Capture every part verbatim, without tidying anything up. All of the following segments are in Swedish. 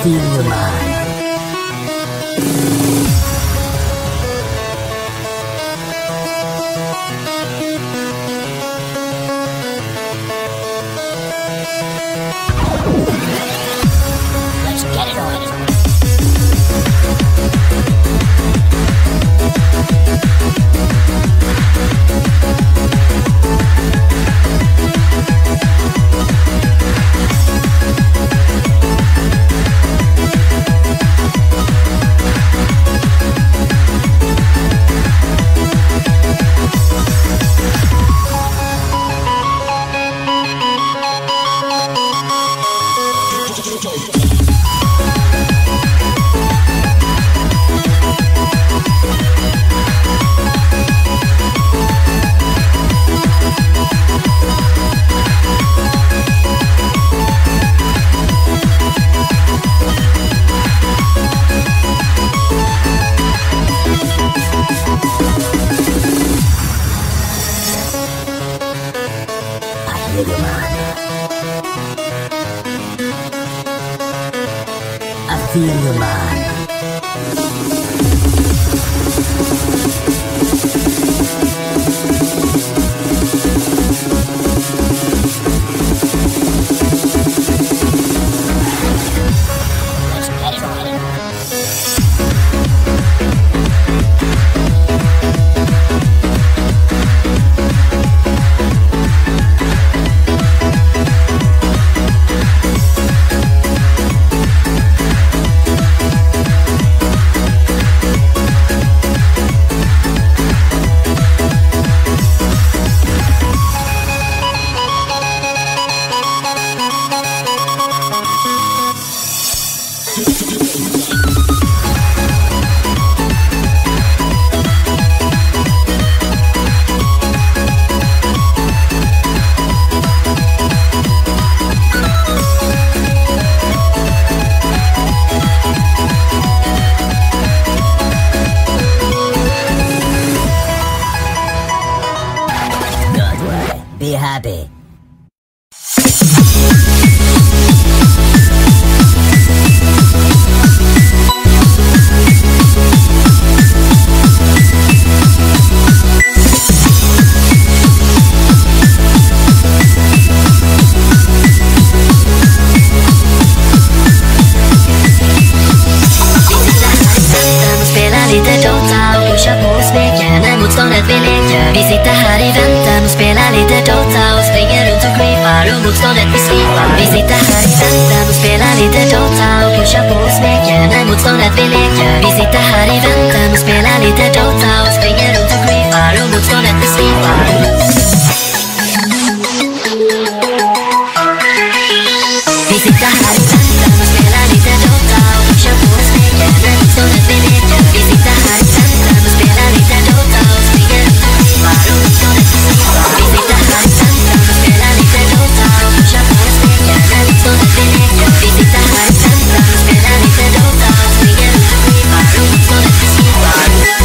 feel your mind. Let's get it on. I feel your mind. Be happy. Vi sitter här i väntan och spelar lite Dota och springer runt och creepar och motståndet vi slipar. Vi sitter här i väntan och spelar lite Dota och pushar på och smeker när motståndet vi leker. Vi sitter här i väntan och spelar lite Dota och springer runt och creepar och motståndet vi slipar. Vi sitter här i väntan och spelar lite Dota och pushar på och smeker när motståndet vi leker. Vi sitter här i väntan och spelar lite Dota och springer runt och creepar och motståndet vi slipar. Vi sitter här i väntan och spelar lite Dota och pushar på och smeker när motståndet vi leker. Vi sitter här i väntan och spelar lite Dota och springer runt och creepar och motståndet vi slipar.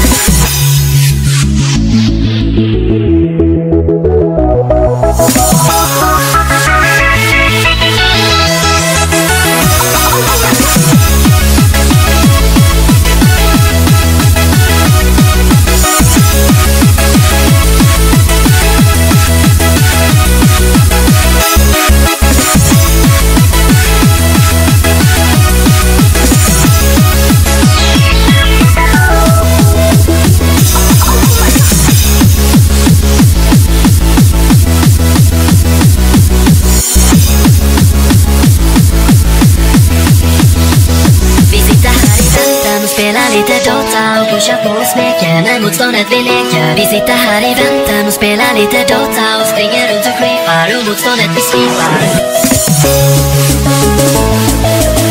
Lite Dota och pushar på och smeker när motståndet vi leker. Vi sitter här i väntan och spelar lite Dota och springer runt och creepar och motståndet vi slipar.